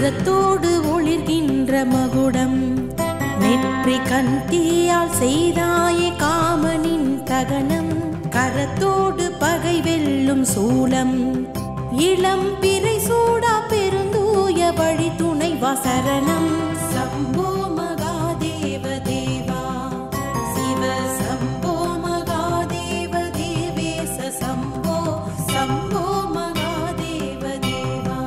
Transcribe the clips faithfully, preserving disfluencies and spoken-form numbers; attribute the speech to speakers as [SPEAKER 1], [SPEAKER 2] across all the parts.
[SPEAKER 1] நிறத்தோடு ஒளிர்கின்ற மகுடம் நெற்றி கந்தியால் செய்தாயே காமனின் தகனம் கரத்தோடு பகை வெல்லும் சூலம் இளம் பிறை சூடா பெருந்தூய வழி துணை வசரணம் சம்போ மகாதேவ தேவா சிவ சம்போ மகாதேவ தேவேச சம்போ சம்போ மகாதேவ தேவா.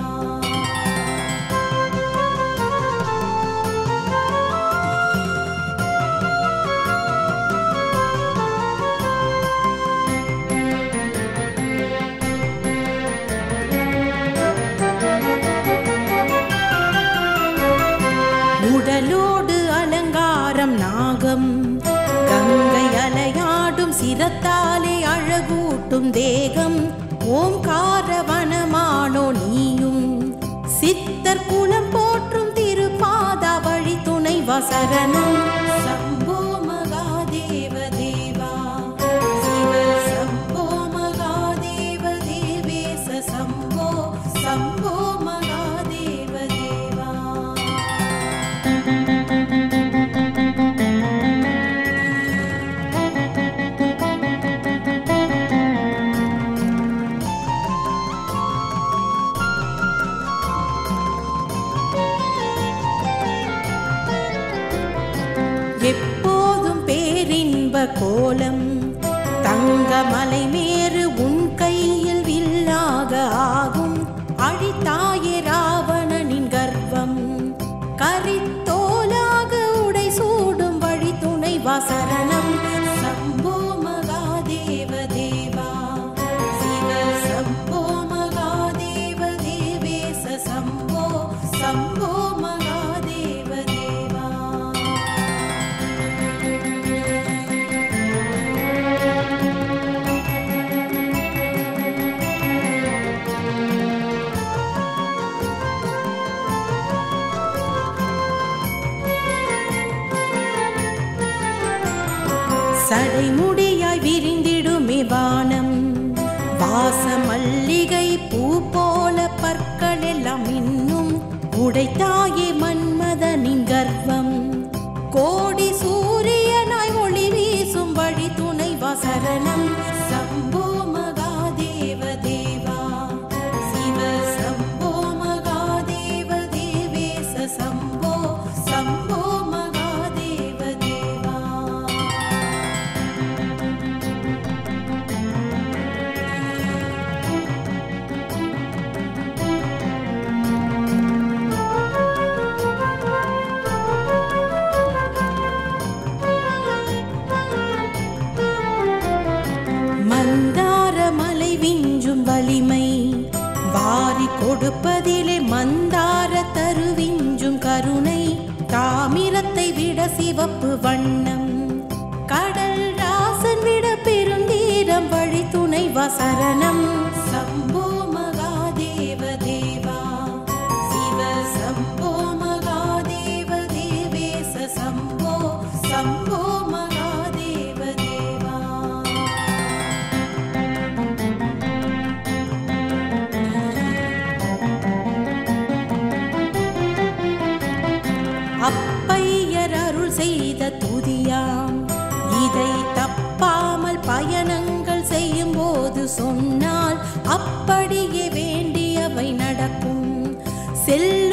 [SPEAKER 1] உடலோடு அலங்காரம் நாகம் கங்கை அலையாடும் சிரத்தாலே அழகூட்டும் தேகம் ஓம்கார வனமானோ நீயும் சித்தர் குலம் போற்றும் திருப்பாதா வழி துணை வசரணம் சம்போ மகாதேவ தேவா சிவ சம்போ மகாதேவ தேவேச சம்போ சம்போ மகாதேவ தேவா. எப்போதும் பேரின்ப கோலம் தங்க மலை மேறு உன் கையில் வில்லாக ஆகும் அழித்தாயே ராவணனின் கர்வம் கரித்தோலாக உடை சூடும் வழி துணை வசரணம் சம்போ மகாதேவ தேவா சிவ சம்போ மகாதேவ தேவேச சம்போ சம்போ மகாதேவ தேவா. சடைமுடியாய் விரிந்திடுமே வானம் வாச மல்லிகை பூ போல பற்கள் எல்லாம் இன்னும் உடைத்தாயே மன்மதனின் கர்வம் கோடி சூரியனாய் ஒளி வீசும் வழி துணை வசரணம் சம்போ மகாதேவ தேவா சிவ சம்போ மகாதேவ தேவேச சம்போ சம்போ மகாதேவ தேவா. மந்தார மலை விஞ்சும் வலிமை வாரி கொடுப்பதிலே மந்தார தருவிஞ்சும் கருணை தாமிரத்தை விட சிவப்பு வண்ணம் கடல் ராசன் விட பெருந்தீரம் வழி துணை வசரணம் சம்போ மகாதேவ தேவா சிவ சம்போ மகாதேவ தேவேச சம்போ சம்போ மகாதேவ தேவா. அப்பையர் அருள் செய்த துதியாம் இதை தப்பாமல் பயணங்கள் செய்யும் போது சொன்னால் அப்படியே வேண்டியவை நடக்கும் செல்ல